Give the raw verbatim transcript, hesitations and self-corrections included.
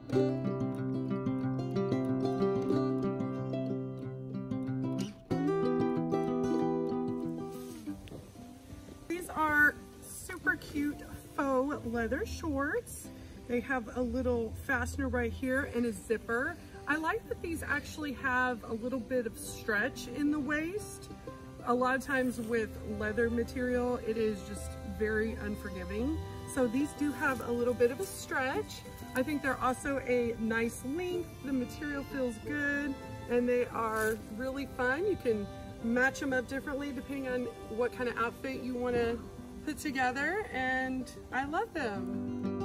These are super cute faux leather shorts. They have a little fastener right here and a zipper. I like that these actually have a little bit of stretch in the waist. A lot of times with leather material, it is just very unforgiving. So these do have a little bit of a stretch. I think they're also a nice length. The material feels good and they are really fun. You can match them up differently depending on what kind of outfit you want to put together, and I love them.